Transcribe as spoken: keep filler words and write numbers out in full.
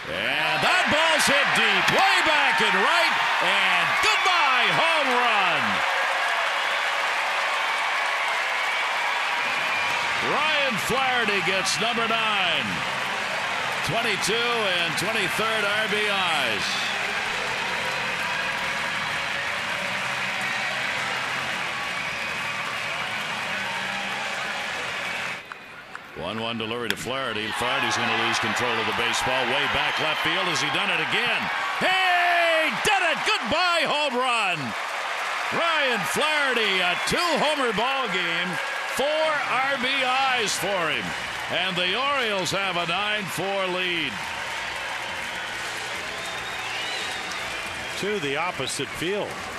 And that ball's hit deep, way back and right, and goodbye, home run. Ryan Flaherty gets number nine. twenty-two and twenty-third R B Is. one one delivery to Flaherty. Flaherty's going to lose control of the baseball. Way back left field. Has he done it again? Hey, did it! Goodbye, home run. Ryan Flaherty, a two-homer ball game. Four R B Is for him. And the Orioles have a nine four lead. To the opposite field.